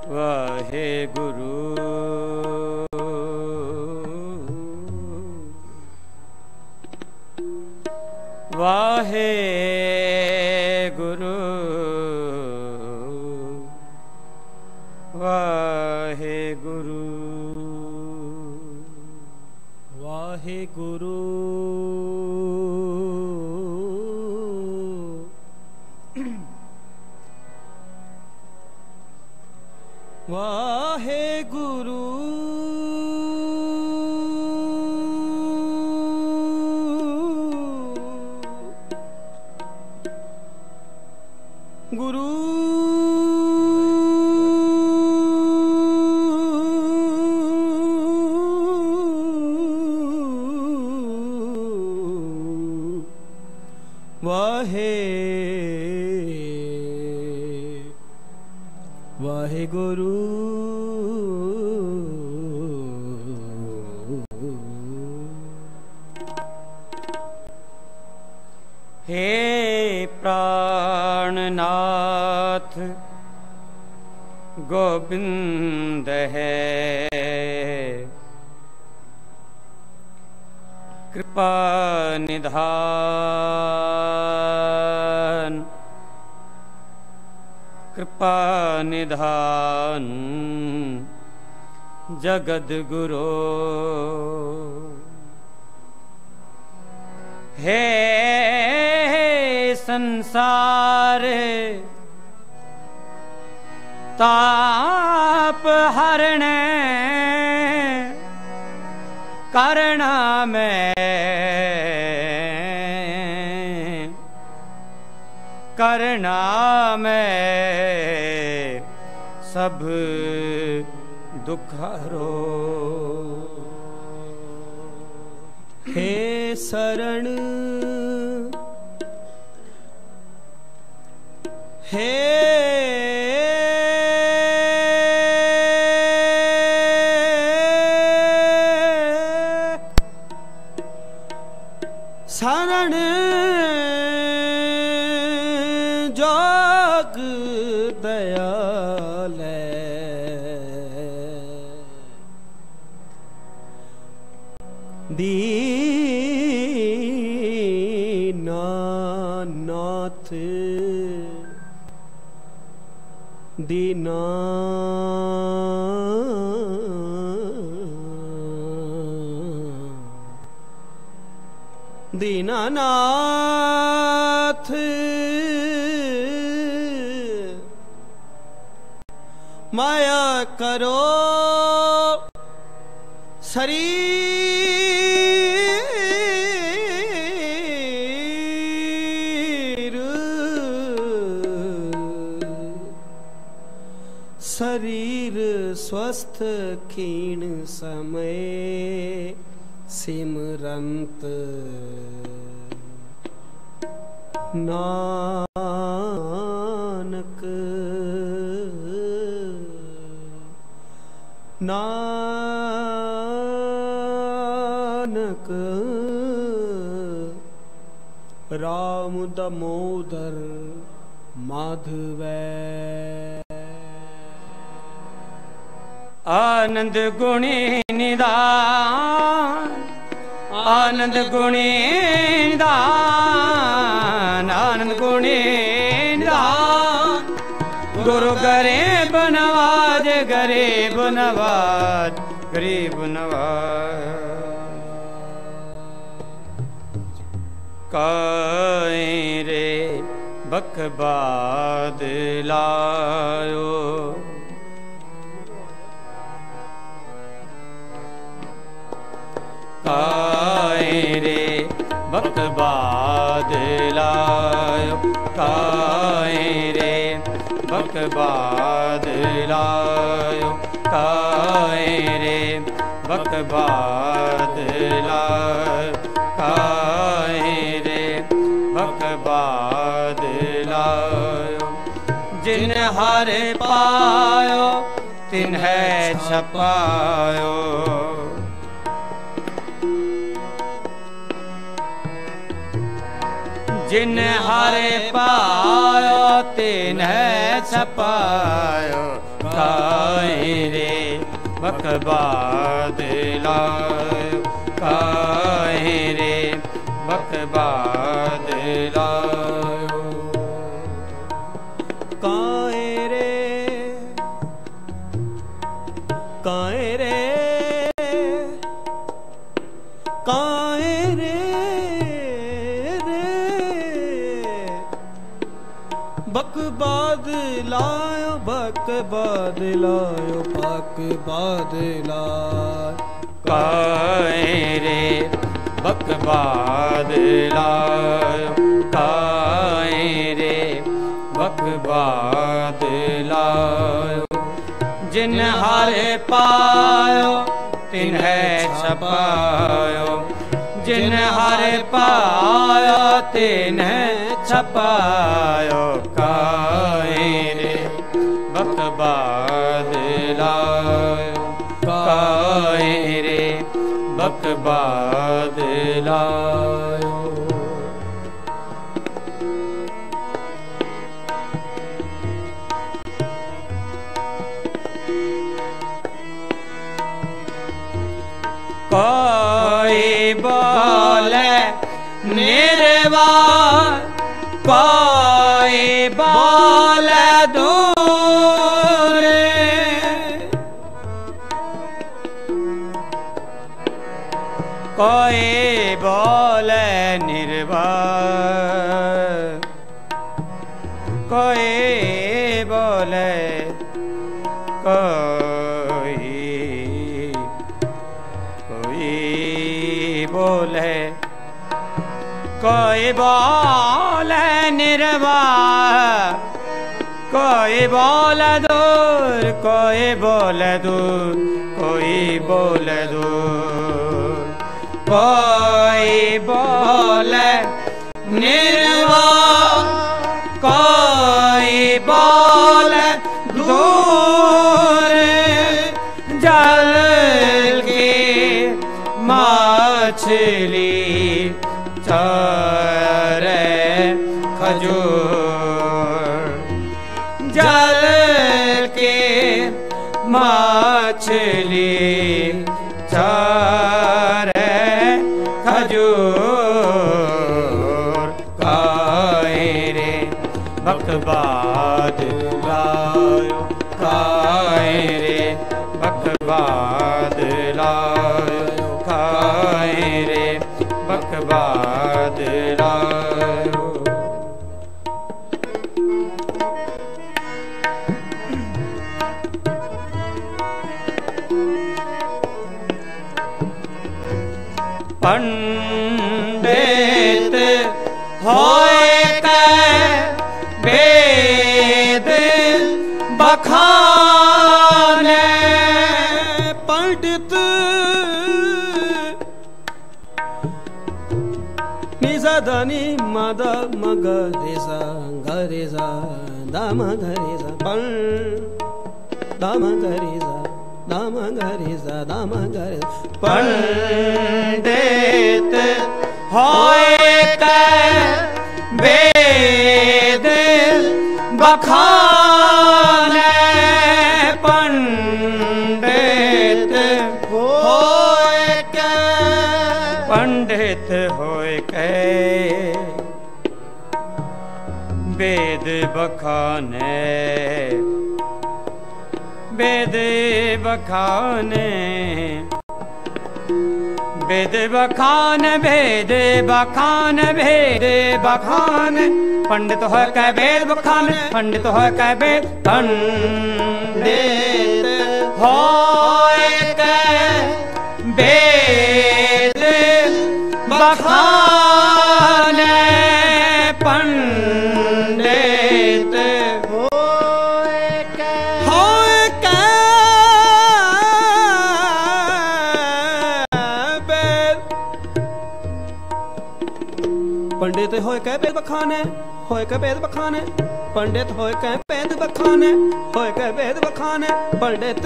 वाहेगुरु वाहेगुरु वाहेगुरु वाहेगुरु वाहेगुरु गुरु वाहेगुरु हे प्राणनाथ गोविंद है कृपा निधान कृपा निधान जगद गुरु हे संसार ताप हरणे करना में करना में सब दुख हरो हे शरण हे शरण जोग दयाल दीनानाथ दीना दीनानाथ माया करो शरीर स्वस्थ क्षीण समय सिमरंत नानक नानक राम दामोदर माधव आनंद गुणी निदान आनंद गुणी निदान आनंद गुणी निदान गुरु गरीब नवाज गरीब नवाज गरीब नवाज काए रे बकबाद लायो काए रे बकबाद लायो काए रे बकबाद लायो काए रे बकबाद लायो काए रे बकबाद लायो जिन हर पायो तिन्हें छपायो जिन हरे पायो तिन्हें छपायो बकबाद लायो काहे रे बकबाद लायो काहे रे काहे रे काहे रे बकबाद लायो बकबाद लायो बकबाद लायो काहे रे बकबाद लायो काहे रे बकबाद लायो जिन हारे पायो तिन्हें छपायो जिन हारे पायो तिन्हें छपायो काहे रे बकबाद लायो काहे रे बकबाद लायो कोई बोले निर्वाण कोई बोले दूर कोई बोले निर्वाण कोई बोले बोले कोई बोले निर्वाण कोई बोले दूर कोई बोले दूर कोई बोले दूर कोई बोले निर्वाण कोई बोले दूर जल की मछली चरे खजूर जल के मछली चरे खजूर काहे रे बकबाद लायो काहे रे बकबाद लायो काहे रे बकबाद लायो पंडित होए के वेद बखाने पंडित निजा धनी मद मग रेसा गरेसा दाम गरेसा पं दाम गरेसा दाम गरेसा दाम गरेसा पंडित होए के वेद बखाने पंडित होए के पंडित होए के वेद बखाने वेद बखाने वेद बखान वेद बखान वेद बखान पंडित हो कै वेद बखान पंडित हो कै वेद पंडित हो कै वेद बखान पंडित पंडित होए कै वेद बखाने होए कै वेद बखाने पंडित होए कै वेद बखाने होए कै वेद बखाने पंडित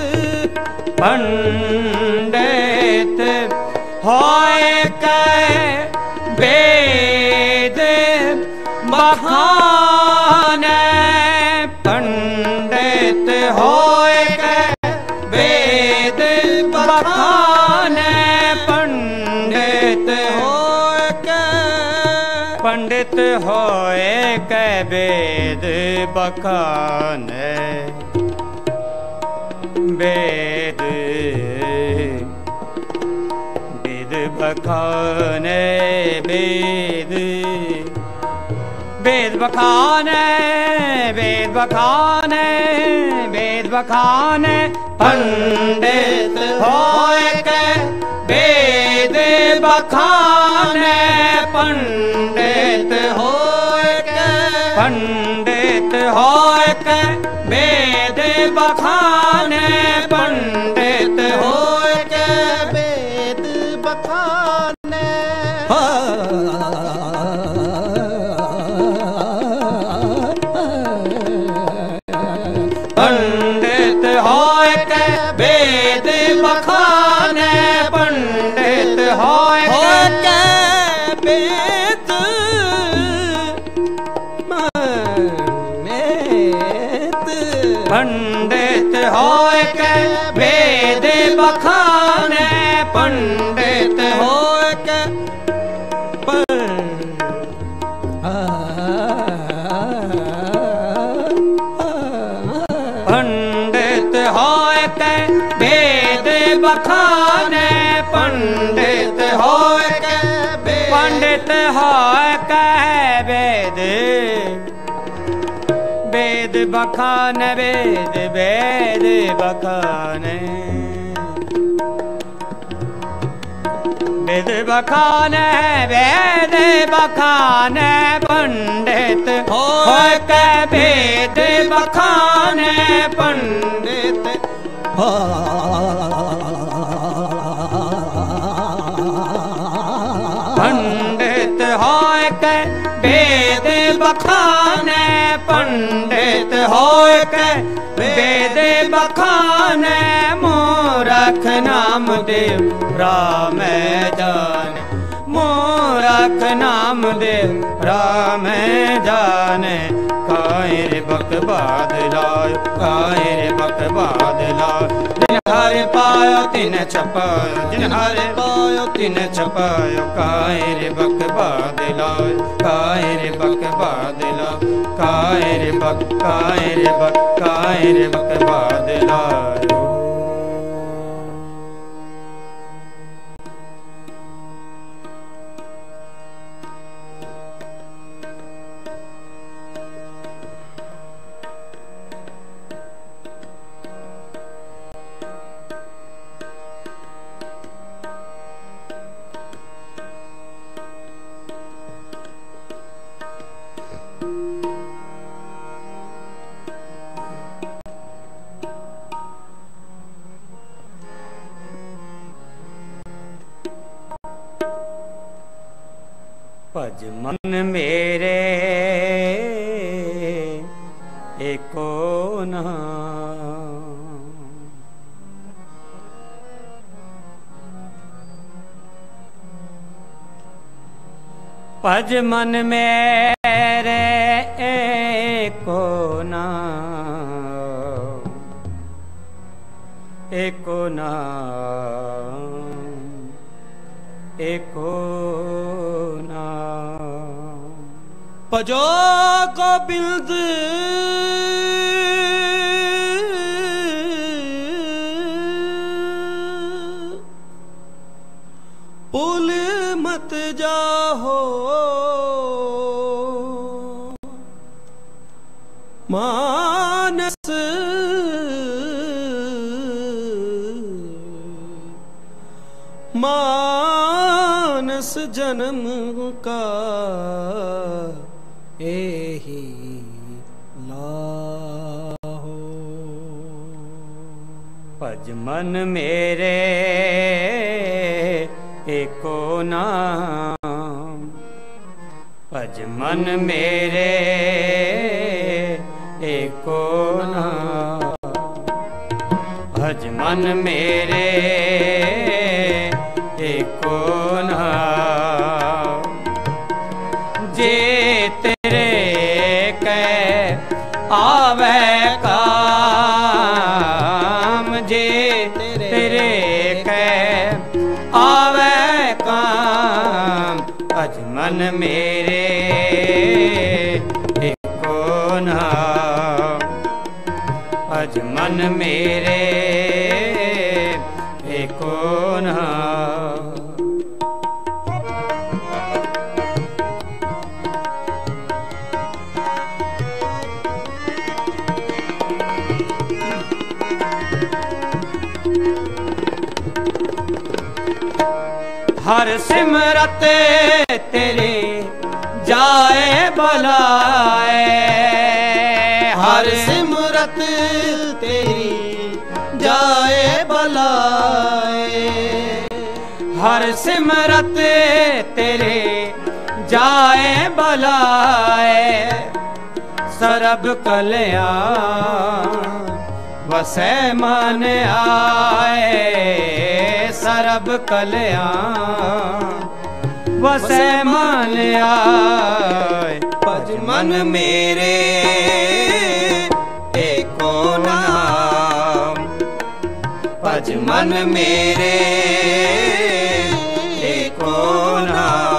पंडित होए कै वेद बखाने पंडित होए कै वेद पंडित होए कै वेद बखाने वेद वेद बखाने वेद वेद बखाने वेद बखाने वेद बखाने पंडित होए कै वेद बखाने पंडित होए कै पंडित होए कै वेद बखाने पंडित होए कै वेद बखाने पंडित होए कै वेद बखाने पंडित होए कै वेद पंडित होए कै वेद बखाने पंडित होए कै पंडित होए कै वेद बखाने पंडित होए कै पंडित होए कै वेद वेद बखाने वेद वेद बखाने वेद बखाने वेद बखाने पंडित होए कै वेद बखाने पंडित पंडित होए कै वेद बखाने पंडित होए कै वेद बखाने मूरख नाम देव राम जाने मूरख नाम देव राम जाने काहे रे बकवाद लायो काहे रे बकवाद लायो जिन हरे पायो तिन छपायो जिन हरे पायो तिन छपायो काहे रे बकवाद लायो काहे रे बकवाद लायो काहे रे बकवाद लायो। भज मन मेरे एको नाम भज मन मेरे एको नाम एको नाम एको भजो गोबिंद भूल मत जाहो मानस मानस जन्म का एही लाहो भज मन मेरे एको नाम भज मन मेरे एको नाम भज मन मेरे एको नाम जे तेरे कै आवे काम जे तेरे कै आवे काम भज मन मेरे भज मन मेरे एको ना। हर सिमरत तेरे जाए बलाए, हर सिमरत तेरी जाए बलाए, हर सिमरत तेरे जाए बलाए। सरब कल्याण वसै मन आए, सरब कल्याण वसै मन आए। भज मन मेरे एको नाम, भज मन मेरे एको नाम।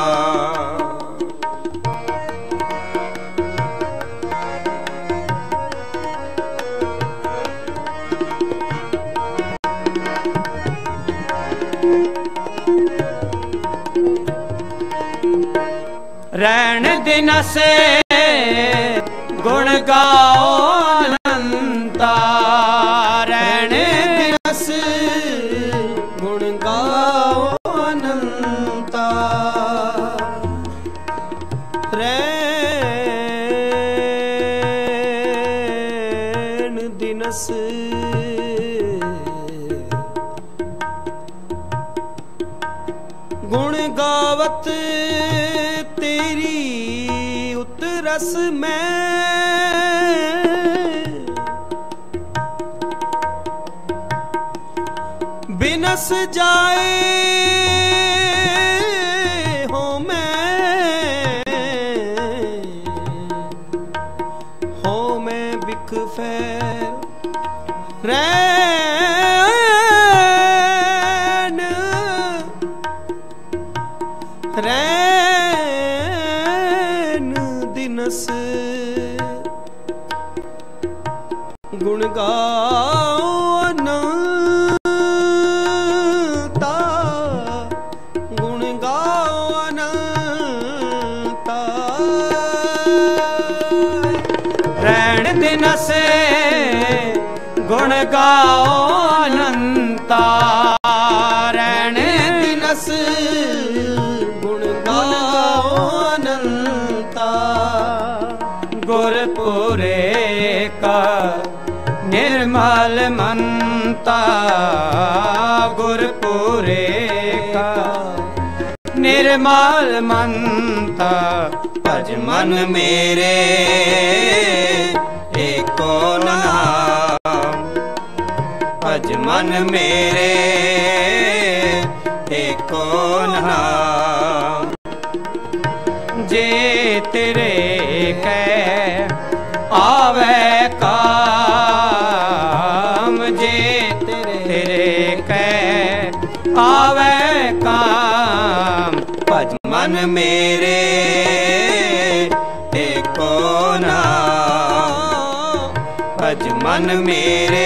रैन दिन से गुण गाओ अनंता, रैन दिन से गुण गाओ अनंता। रैन दिनस गुण गावत तेरी उतरस में, बिनस जाए हो मैं बिख फैल। रैन दिनस गुण गाओ अनंता, गुण गाओ अनंता। रैन दिनस गुण गाओ अनंता, रैन दिनस गुण गाओ अनंता। गुरपुरे का निर्मल मनता, गुरपुरे का निर्मल मनता। भज मन मेरे एको नाम, भज मन मेरे एको नाम। जे तेरे कै आवे काम, जे तेरे कै आवे काम। भज मन मेरे एको नाम, भज मन मेरे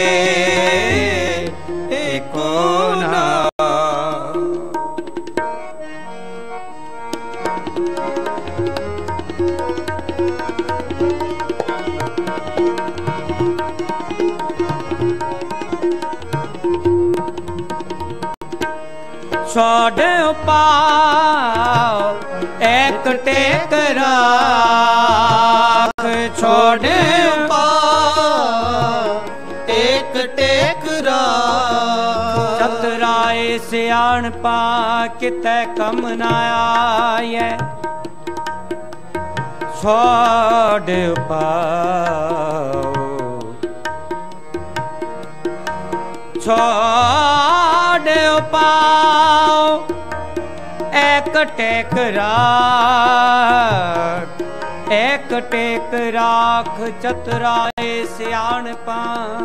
एको नाम। छोड़ पाओ एक टेक राख, छोड़ पाओ एक टेक राख। चतुराए सियाण पा कितै कम न आए, छोड़ पाओ छोड़ पाओ एक टेक राख, एक टेक राख। चतुराए सियाणपा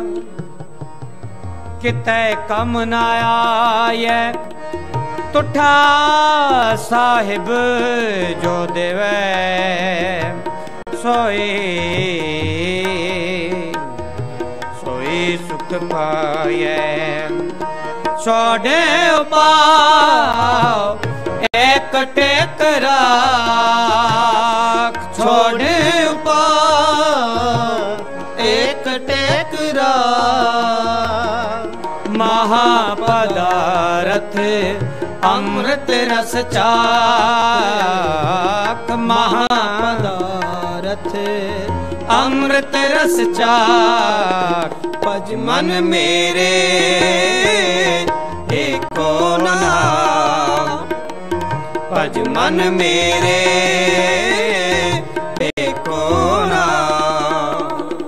कितै कम न आए, तुठा साहिब जो देवे सोई सोई सुख पाए। छोड़े उपाय एक टेक राख, छोड़े उपाय एक टेक राख। महापदारथ अमृत रस चाख, महापदारथ अमृत रस चाख। पज मन मेरे एको नाम, पज मन मेरे एको नाम।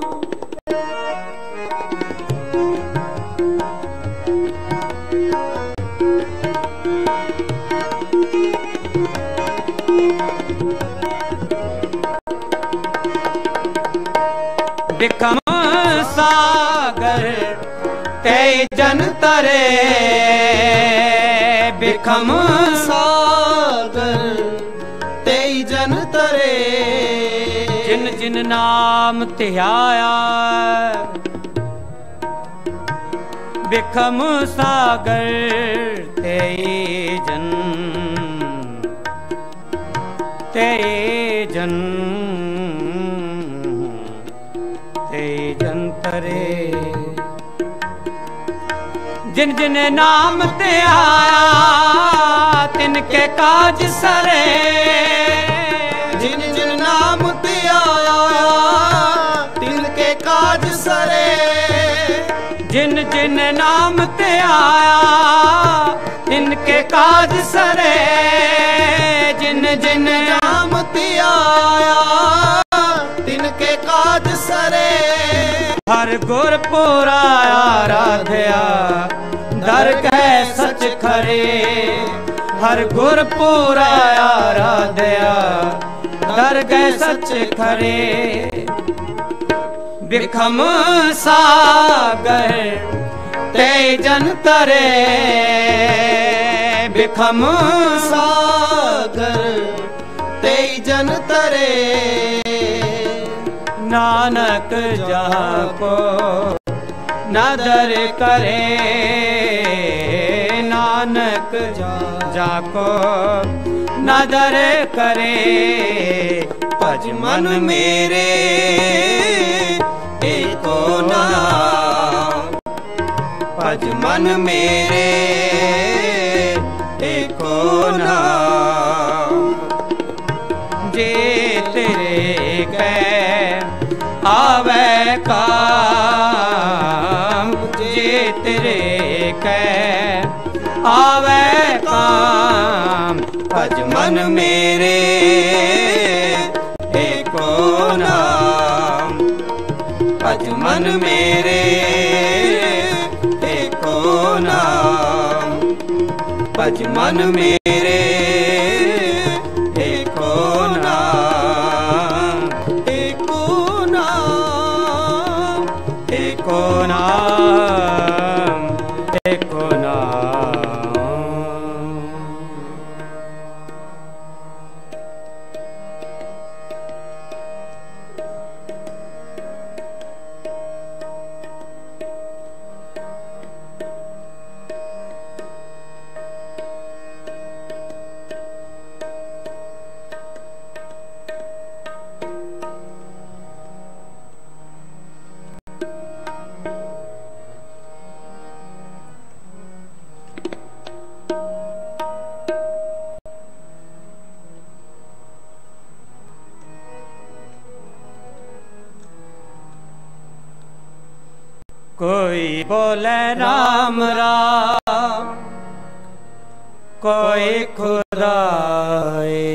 बिखम सागर ते जन तरे, बिखम सागर ते जन तरे। जिन जिन नाम ध्याया, बिखम सागर ते जन, ते जन, ते जन तरे। जिन जिन नाम ते आया तिनके काज सरे, जिन जिन नाम ते आया तिनके काज सरे। जिन जिन नाम ते आया तिनके काज सरे, जिन जिन नाम ते आया तिनके काज सरे। हर गुर पुराया राधया दरगह सच खरे, हर गुर पुराया राधया दरगह सच खरे। बिखम सागर ते जन तरे, बिखम सागर ते जन तरे। नानक जाको नदर करे, नानक जाको नदर करे। भज मन मेरे एको नाम, भज मन मेरे एको नाम। जे तेरे कै आवे काम, जे तेरे कै आवे काम। भज मन मेरे एको नाम, भज मन मेरे एको नाम, भज मन मेरे एको नाम, एको नाम, एको नाम, एको नाम। कोई बोले राम राम, कोई खुदाए,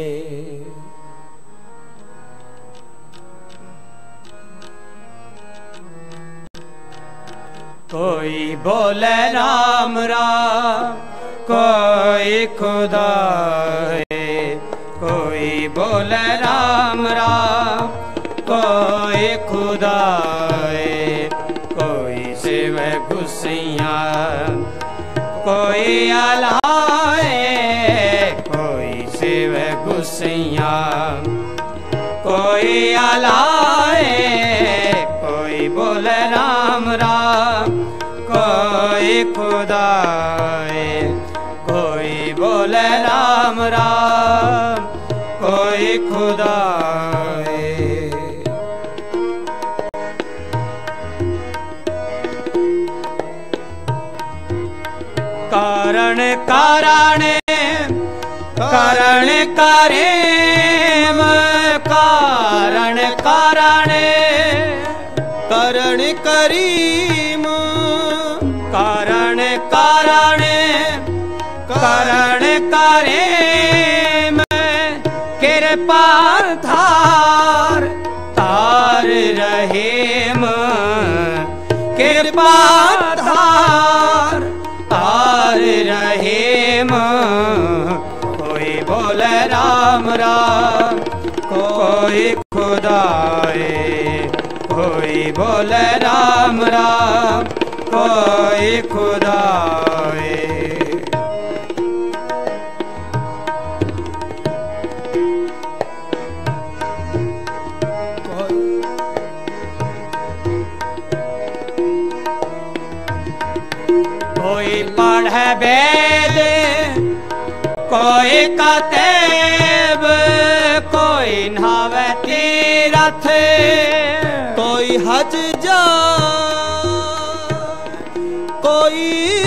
कोई बोले राम राम, कोई खुदाए, कोई बोले राम राम, कोई खुदाए। कोई शिव गुस्सिया, कोई अलाए, कोई शिव गुस्सिया, कोई अलाए। कोई बोले राम राम कोई खुदाए कोई बोले राम राम कोई खुदाए कारण कारणे कारण करेम कारण कारणे करण करीम कारण कारणे कारण करेम कृपा धार तार रहेम कृपा धार तार रहेम कोई बोले राम राम कोई खुदाए कोई बोले राम राम कोई खुदाए कोई पढ़े वेद कोई कतेब कोई नहावे तीरथ कोई हज जा कोई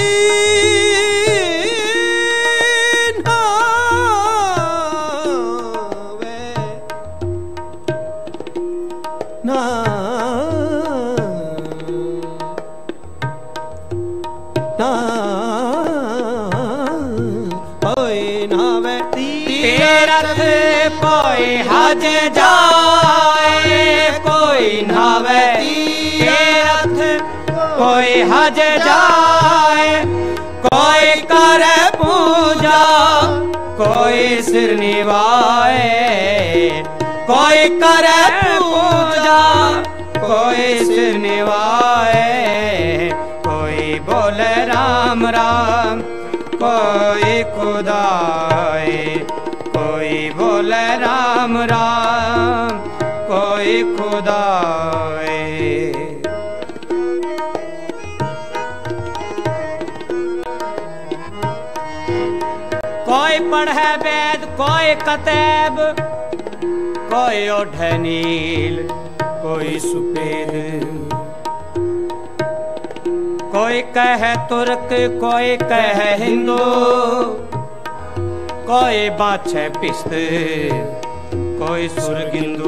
तीरथ कोई हज जाए कोई नहावे तीरथ कोई हज जाए कोई करे पूजा कोई सिर निभाए कोई करे पूजा कोई सिर निभाए कोई बोले राम राम कोई खुदाए कोई बोले राम राम कोई खुदाए कोई पढ़े वेद कोई कतेब कोई ओढ़े नील कोई सुपेद कोई कहे तुर्क कोई कहे हिंदू कोई बाछे पिस्त कोई सुरगिंदू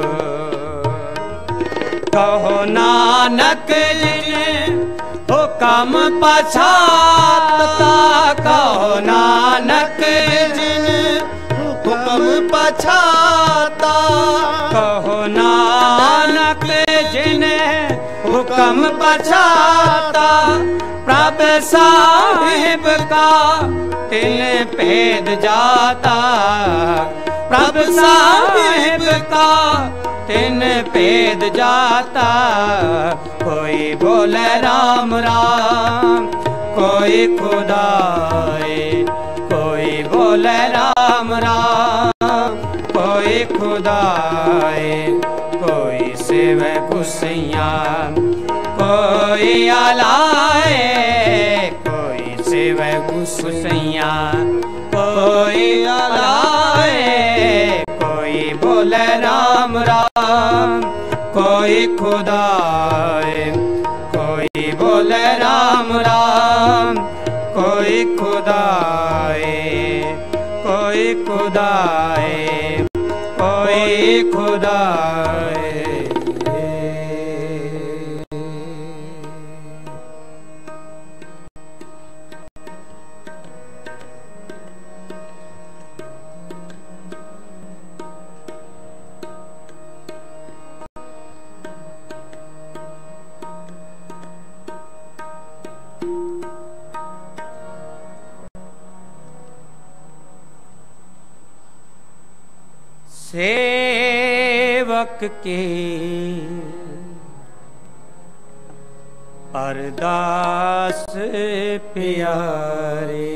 कहो नानक जिन हुक्म पछाता कहो नानक जिन हुक्म पछाता कहो नानक जिन हुक्म पछाता प्रभ साहिब का तिन भेद जाता प्रभ साहिब का तिन भेद जाता कोई बोले राम राम कोई खुदाए कोई बोले राम राम कोई खुदाए कोई सेवे गुसैया कोई आलाए कोई सेवे गुसैया कोई आलाए कोई बोले राम राम कोई खुदाए कोई बोले राम राम कोई खुदाए कोई खुदाए कोई खुदाए सेवक के अरदास प्यारे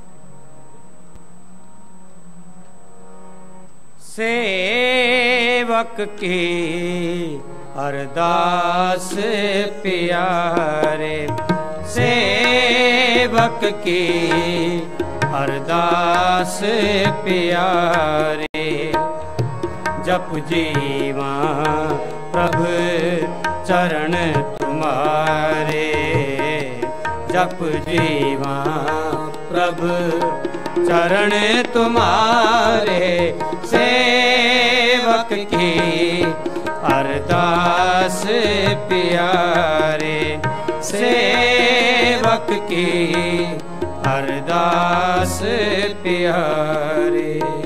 सेवक सेवक की अरदास प्यारे, सेवक की अरदास प्यारे। जप जीवा प्रभु चरण तुम्हारे, जप जीवा प्रभु चरण तुम्हारे। सेवक की अरदास प्यारे, सेवक की अरदास प्यारे।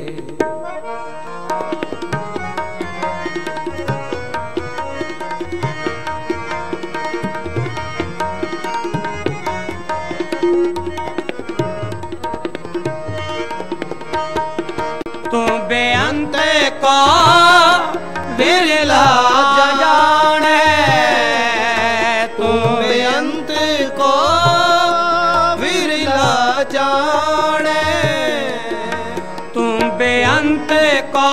तू बेअंत को विरला जाने, तू बेअंत को विरला जाने, तू बेअंत को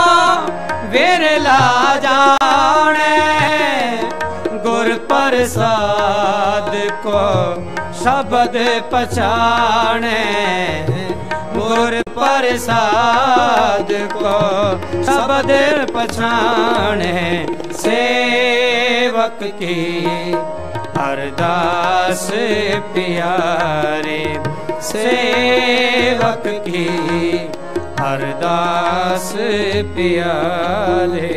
विरला जाने। गुर प्रसाद को शब्द पछाने, गुर प्रसाद को शब्द पछाने। सेवक की अरदास प्यारे, सेवक की अरदास प्यारे।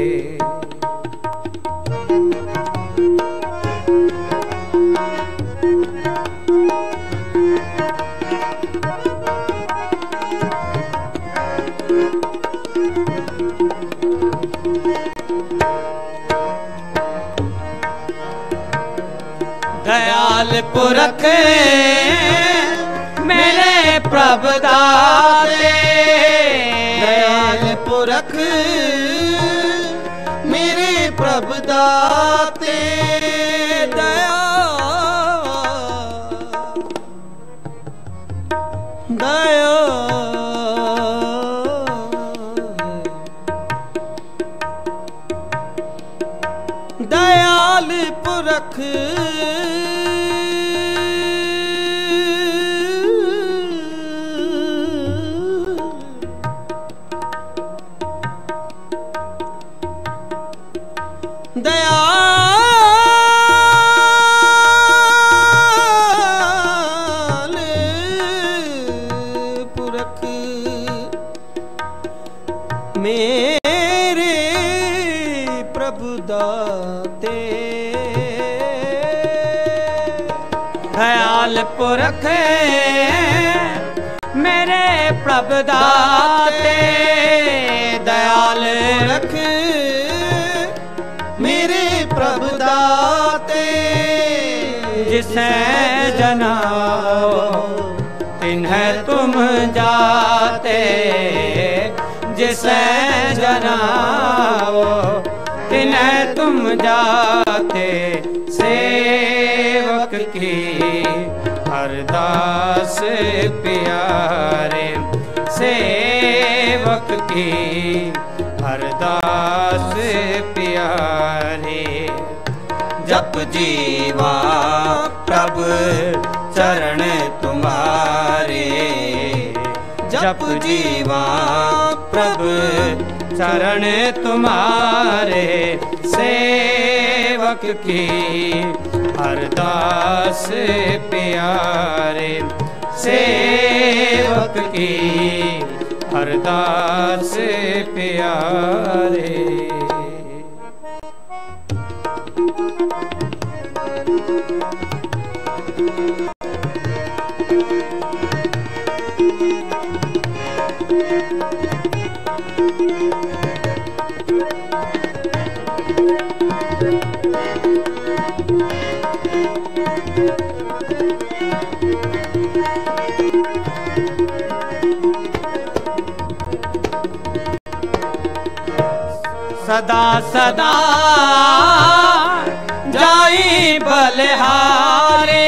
दयाल पुरख मेरे प्रभु दाते, दयाल पुरख मेरे प्रभु दाते। दया दया दयाल पुरख दयाल पुरख मेरे प्रभु दाते। दयाल पुरख मेरे प्रभु दाते, दयाल पुरख मेरे प्रभु दाते। जिसे जनाओ तिन्हें तुम जाते, जिसे जनाओ तिन्हें तुम जाते। सेवक की अरदास प्यारे, सेवक की अरदास प्यारे। जप जीवा प्रभु चरण तुम्हारे, जप जीवा प्रभु चरण तुम्हारे। सेवक की अरदास प्यारे, सेवक की अरदास प्यारे। सदा सदा जाई बलिहारे,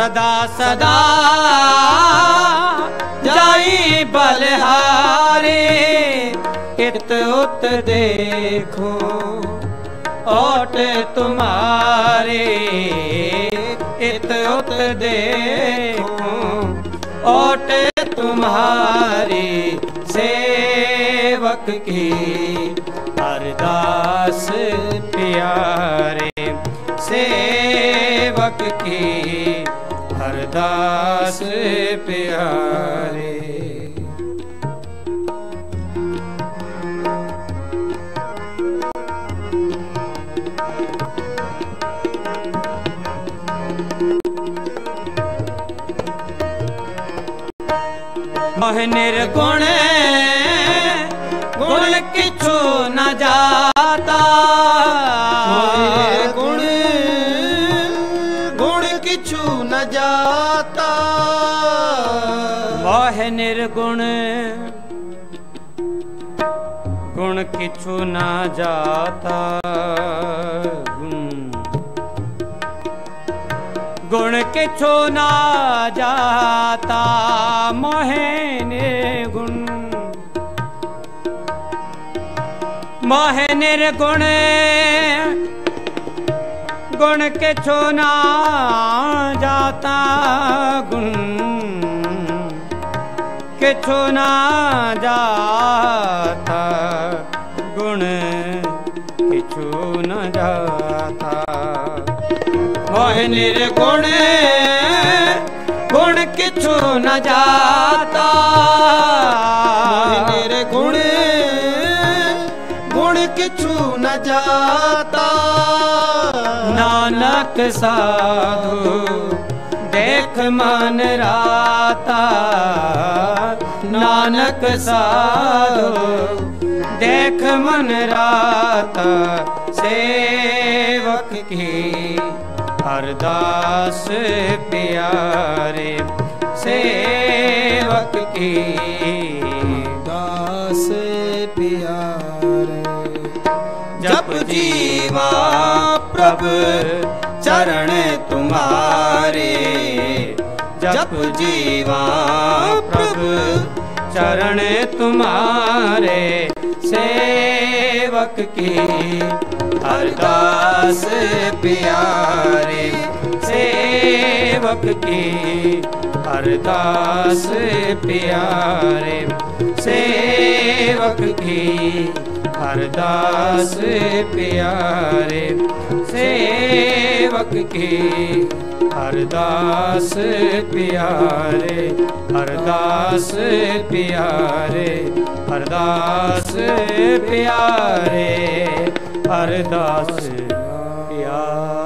सदा सदा जाई बलिहारी इत उत देखो ओट तुम्हारे इत उत देखो ओट तुम्हारी सेवक की अरदास प्यारे सेवक की अरदास प्यारे। मोह निर्गुण गुण किछु न जाता गुण गुण किछु न जाता मोह निर्गुण गुण किछु न जाता गुण किछु न जाता मोह निर्गुण मोह निर्गुण गुण किछु न जाता गुण किछु न जाता गुण किछु न जाता मोह निर्गुण गुण किछु न जाता मोह निर्गुण गुण किछु न जाता नानक साधु देख मन राता नानक साधु देख मन राता सेवक की अरदास प्यारे सेवक की दास प्यारे। जप जीवा प्रभु चरण तुम्हारे जप जीवा प्रभु चरण तुम्हारे सेवक की अरदास प्यारे सेवक की अरदास प्यारे सेवक की अरदास प्यारे सेवक की अरदास प्यारे अरदास प्यारे अरदास प्यारे अरदास प्यारे।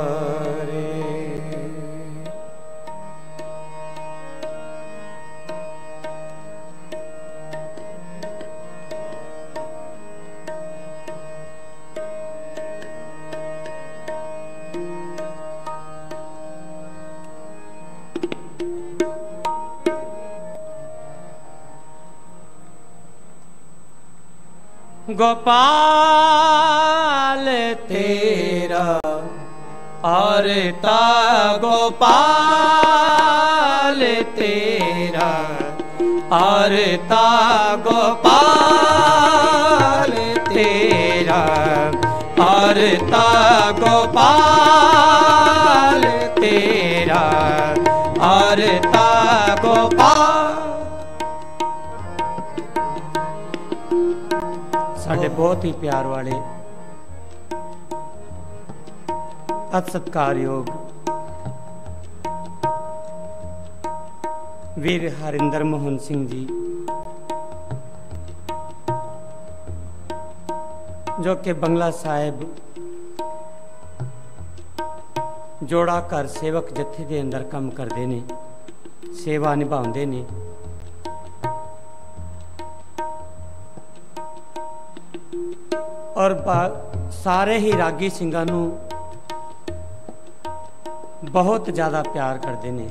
गोपाल तेरा आरता गोपाल तेरा आरता गोपाल तेरा आरता गोपाल तेरा आरता गोपाल। साढ़े बहुत ही प्यार वाले सत्कारयोग वीर हरिंदर मोहन सिंह जी जो कि बंगला साहिब जोड़ा कर सेवक जत्थे दे अंदर काम करते ने सेवा निभाते ने और सारे ही रागी ਸਿੰਘਾਂ ਨੂੰ बहुत ज़्यादा प्यार करते हैं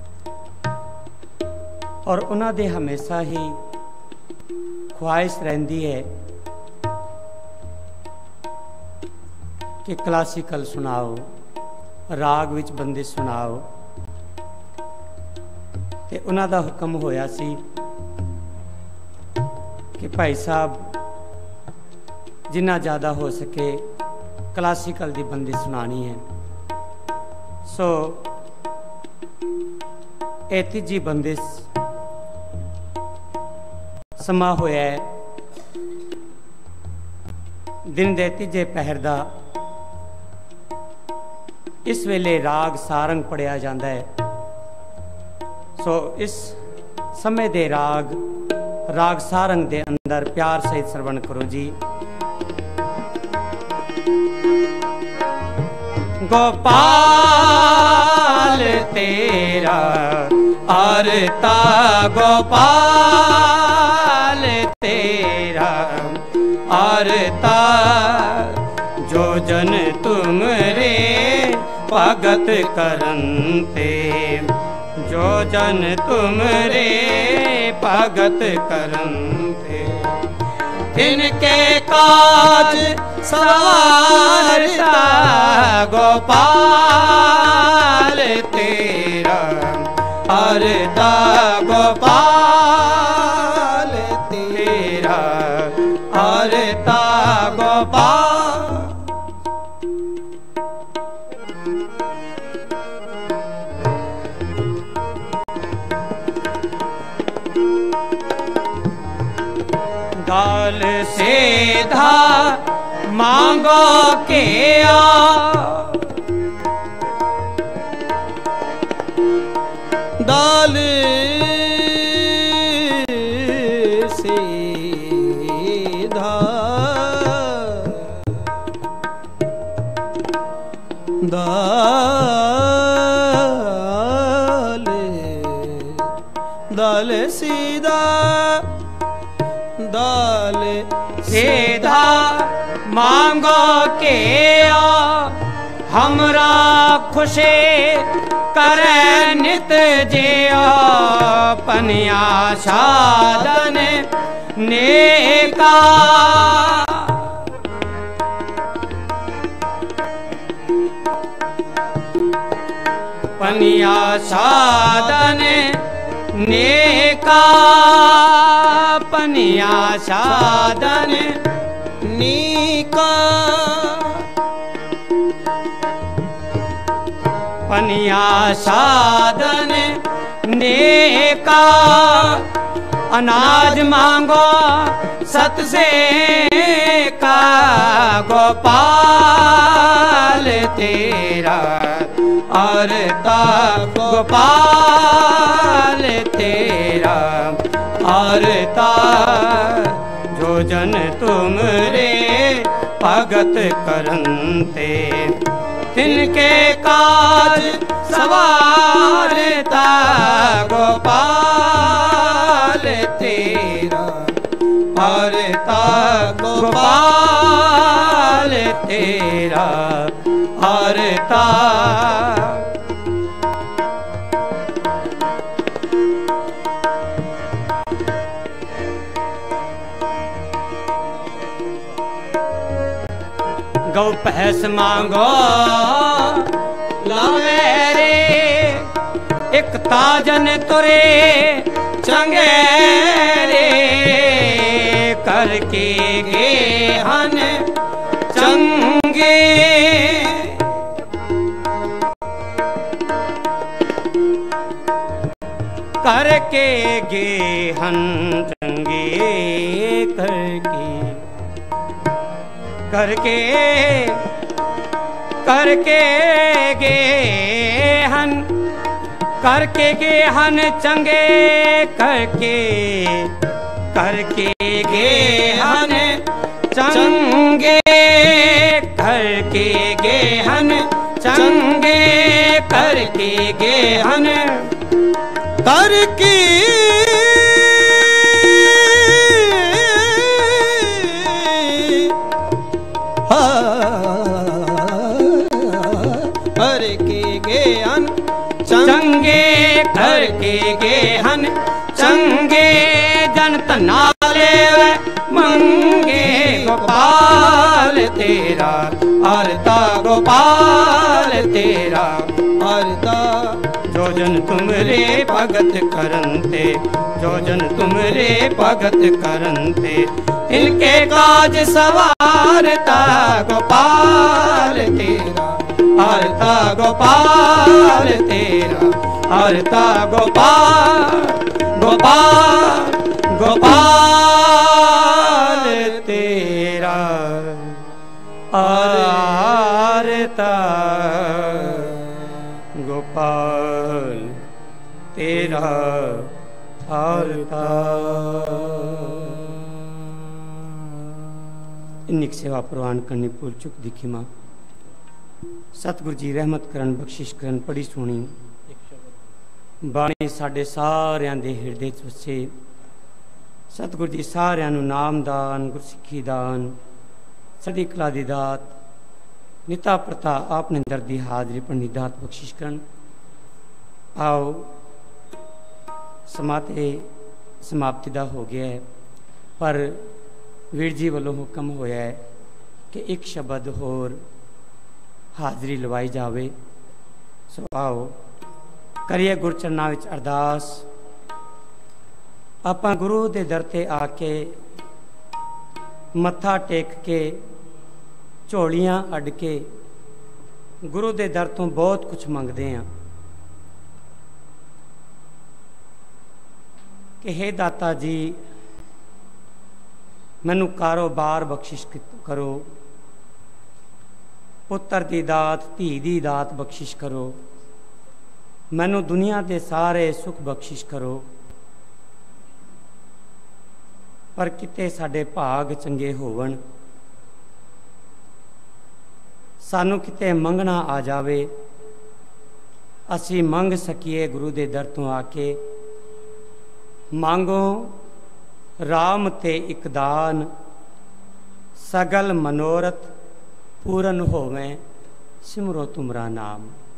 और उन्होंने हमेशा ही ख्वाहिश रहती है कि क्लासिकल सुनाओ राग विच बंदिश सुनाओ ਤੇ ਉਹਨਾਂ ਦਾ ਹੁਕਮ ਹੋਇਆ ਸੀ ਕਿ ਭਾਈ ਸਾਹਿਬ जिन्ना ज़्यादा हो सके क्लासिकल दी बंदी सुनानी है। सो ये तीजी बंदिश समा होया है दिन दे तीजे पहर दा। इस वेले राग सारंग पढ़िया जाता है। सो इस समय दे राग सारंग दे अंदर प्यार सहित श्रवण करो जी। गोपाल तेरा अरता गोपाल तेरा अरता जो जन तुम रे भगत करनते जो जन तुम रे भगत करनते इनके काज सवारता गोपाल तेरा अरता गोपाल तेरा अरता गोपाल। दाल सीधा मांगो के दाल सीधा दाल सीधा दाल सीधा मांगो के हमरा खुशे करे नित जिया पनिया साधन नेका पनिया साधन नेका पनिया साधन नीका पनिया साधन नेका अनाज मांगो सत से का गोपाल तेरा अरता गोपाल तेरा अरता जो जन तुम रे भगत करनते तिनके काज सवारता गोपाल तेरा अरता गोपाल तेरा अरता। गौ भैंस मांगो लावे रे एक ताजन तुरे चंगे रे करके गे हन चंगे करके गे हन चंगे करके करके गे हन चंगे करके गे हन चंगे करके गे हन चंगे करके गे हन करके चंगे करके गे हन चंगे जनत नाले मंगे गोपाल तेरा अरता गोपाल तेरा अरता जो जन तुमरे भगत करनते, जो जन तुमरे भगत करनते, इनके काज सवारता गोपाल तेरा, हरता गोपाल तेरा, हरता गोपाल गोपाल गोपाल तेरा, हरता गोपाल तेरा, हरता। इन्नी सेवा प्रवान करनी भूल चुक दिखी मां। सतगुरु जी रहमत करन, बख्शिश करन, बड़ी सोहनी बाणी साडे सारियां दे हिरदे च वसे। सतगुरु जी सारियां नूं नाम दान, गुरसिੱਖੀ दान, सदी कला दी दात, निता प्रता आपने दर्दी हाजरी पढ़नी दात बख्शिश करन। आओ समाते समाप्ति दा हो गया है, पर वीर जी वालों हुक्म होया है कि एक शब्द होर हाजरी लवाई जावे। सो आओ करिए गुरचरना विच अरदास। आपां गुरु दे दर ते आके मत्था टेक के झोलियां अड के गुरु दे दर तो बहुत कुछ मंगते हैं कि हे दाता जी मैनू कारोबार बख्शिश करो, पुत्र दी दात, धी दी दात बख्शिश करो, मैनू दुनिया के सारे सुख बख्शिश करो। पर किते साडे भाग चंगे होवन, सानू किते मंगना आ जावे, असी मंग सकीए गुरु दे दर तो आके। मांगो राम ते इक दान, सगल मनोरथ पूरन होवे, सिमरो तुमरा नाम।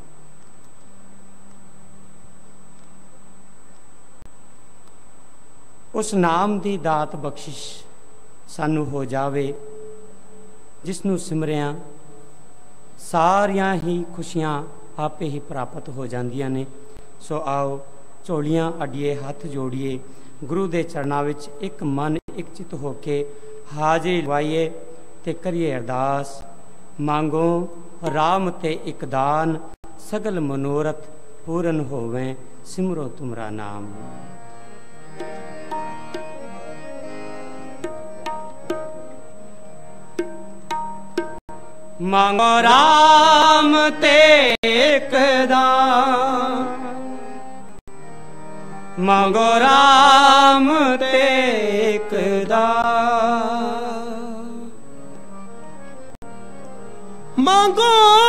उस नाम दी दात बख्शिश सानू हो जावे, जिसनू सिमरिया सारियां ही खुशियां आपे ही प्राप्त हो जांदियां ने। सो आओ झोलियां अडिए, हथ जोड़िए, गुरु दे चरना विच एक मन एक चित होके हाजिरी लवाइए ते करिए अरदास। मांगो राम ते इक दान, सगल मनोरथ पूरन होवे, सिमरो तुमरा नाम। मांगो राम ते इक दान, मांगो राम ते इक दान, मांगो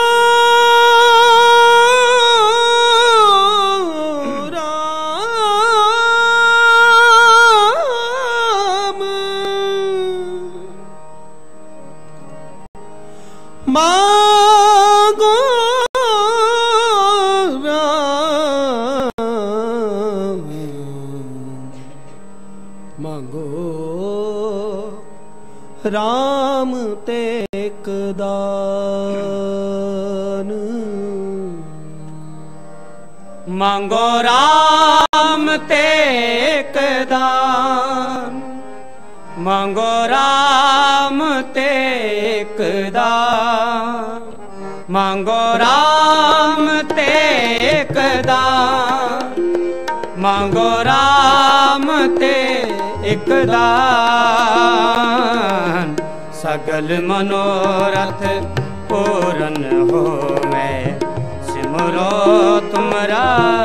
राम, मांगो राम ते इक दान, मांगो राम ते इक दान, मांगो राम ते इक दान, मांगो राम ते इक दान, मांगो राम ते इक दान, सगल मनोरथ पूरन होवे, सिमरो तुमरा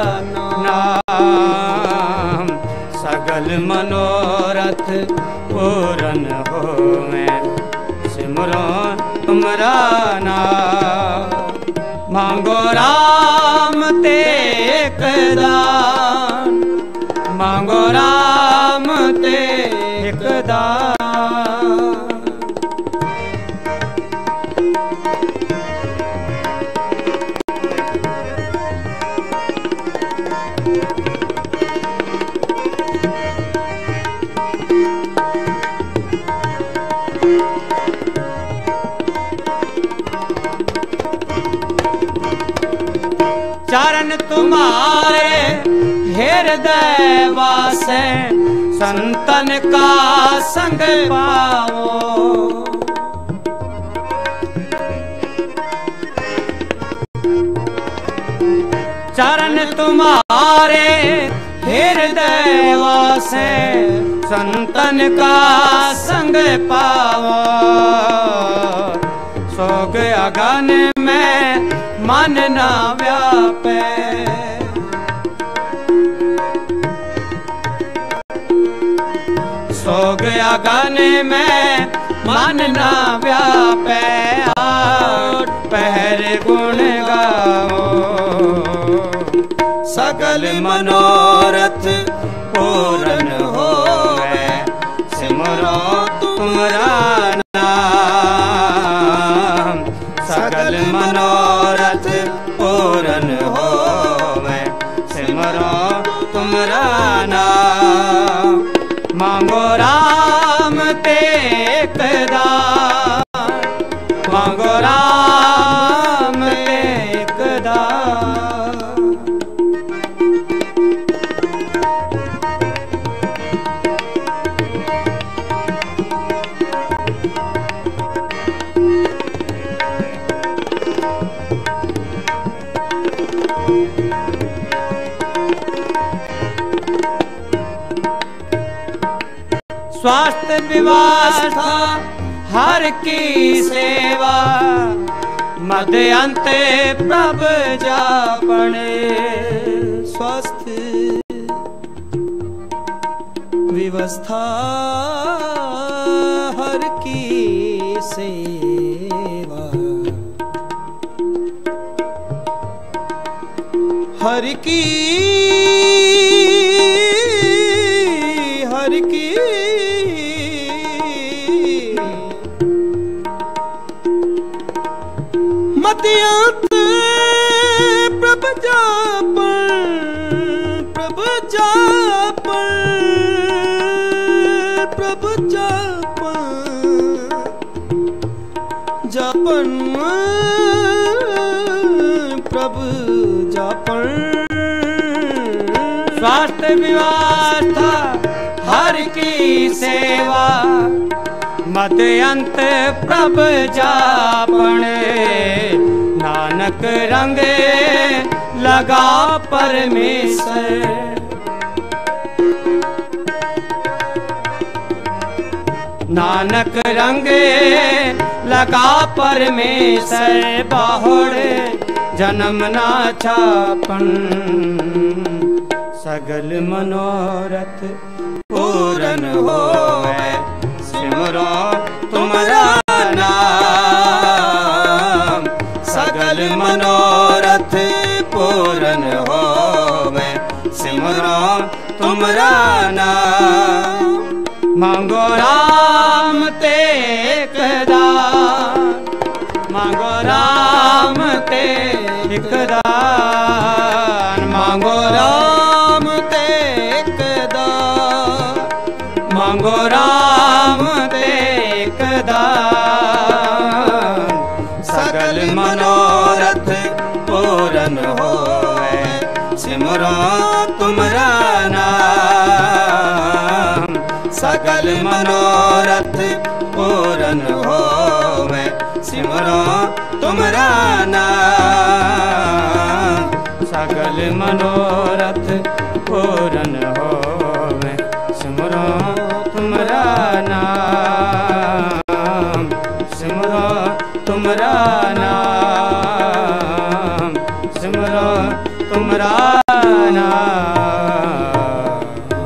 नाम। सगल मनोरथ पूरन होवे, सिमरो तुमरा नाम। मांगो राम ते इक दान, मांगो राम ते इक दान। चरण तुम्हारे हृदय वासे संतन का संग पाओ। चरण तुम्हारे हृदय वासे संतन का संग पाओ। सोग अगन में मन ना व्यापे, सोग अगन में मन ना व्यापे। आठ पहर गुण गाओ, सकल मनोरथ पूर्ण होवे। सिमरो तुम्हारा नाम, सकल मनोरथ पूर्ण होवे। सिमरो तुम्हारा नाम। मांगो राम ते एकदार, मांगो राम ते एकदार। स्वास्थ्य व्यवस्था हर की सेवा, मद अंत प्रभ जापणे। स्वास्थ्य व्यवस्था हर की सेवा, हर की मतियंत प्रभ जापन, प्रभ जापन, प्रभ जापन, जापन प्रभ जापन। स्वास्थ्य व्यवस्था हर की सेवा, मद अंत प्रभ जापणे। नानक रंगे लगा परमेश्वर, नानक रंगे लगा परमेश्वर। बाहुड़ जन्म ना छापन, सगल मनोरथ पूर्ण होवे। सिमरो तुम्हारा नाम, सकल मनोरथ पूर्ण होवे। सिमरो तुम्हारा नाम। मांगो राम ते एकदार, मांगो राम ते एकदार। मांगो राम ते एकदार, मांगो राम ते एकदार। सकल मनोरथ पूर्ण होवे। सिमरो तुम्हारा नाम, सकल मनोरथ पूर्ण होवे। सिमरो तुम्हारा नाम, सकल मनोरथ पूर्ण होवे। सिमरो तुम्हारा नाम, सिमरो तुम्हारा नाम, सिमरो तुम्हारा नाम।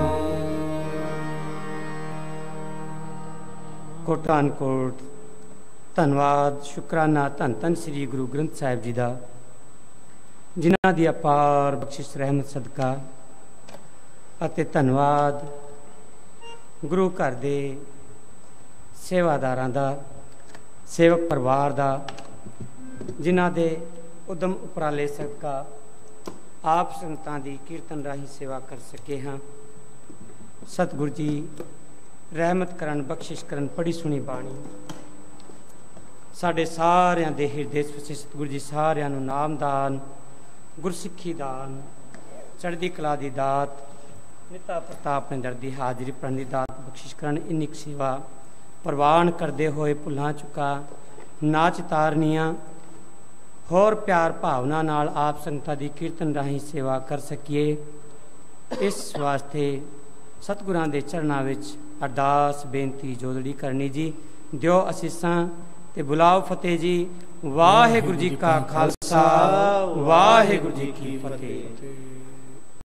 कोटान कोट धन्यवाद शुकराना धन धन श्री गुरु ग्रंथ साहिब जी का, जिन्हां दी अपार बख्शिश रहमत सदका। ਅਤੇ ਧੰਨਵਾਦ गुरु घर के सेवादारां दा, सेवक परिवार का, जिन्हां दे उदम उपराले सदका आप संगतां दी कीर्तन राही सेवा कर सके हाँ। सतगुरु जी रहमत करन, बख्शिश करन, पढ़ी सुनी बाणी साढ़े सारियां दे हिरदे वसे। सतगुरु जी सारियां नूं नामदान ਗੁਰਸਿੱਖੀ ਦਾਨ, ਚੜ੍ਹਦੀ ਕਲਾ ਦੀ ਦਾਤ, ਨਿਤਾ ਪ੍ਰਤਾਪ ਨੇ ਦਰਦੀ ਹਾਜ਼ਰੀ ਭਰਨ ਦੀ ਦਾਤ ਬਖਸ਼ਿਸ਼ ਕਰਨ। ਇੰਨੀ ਕੁ ਸੇਵਾ ਪ੍ਰਵਾਨ ਕਰਦੇ ਹੋਏ ਭੁੱਲਾਂ ਚੁੱਕਾ ਨਾਚ ਤਾਰਨੀਆਂ ਹੋਰ ਪਿਆਰ ਭਾਵਨਾ ਨਾਲ ਆਪ ਸੰਗਤਾਂ ਦੀ ਕੀਰਤਨ ਰਾਹੀਂ ਸੇਵਾ ਕਰ ਸਕੀਏ, ਇਸ ਵਾਸਤੇ ਸਤਿਗੁਰਾਂ ਦੇ ਚਰਨਾਂ ਵਿੱਚ ਅਰਦਾਸ ਬੇਨਤੀ ਜੋਦੜੀ ਕਰਨੀ ਜੀ। ਦਿਓ ਅਸੀਸਾਂ ਤੇ ਬੁਲਾਓ ਫਤਿਹ ਜੀ। ਵਾਹਿਗੁਰੂ ਜੀ ਕਾ ਖਾਲਸਾ, ਵਾਹਿਗੁਰੂ ਜੀ ਕੀ ਫਤਿਹ।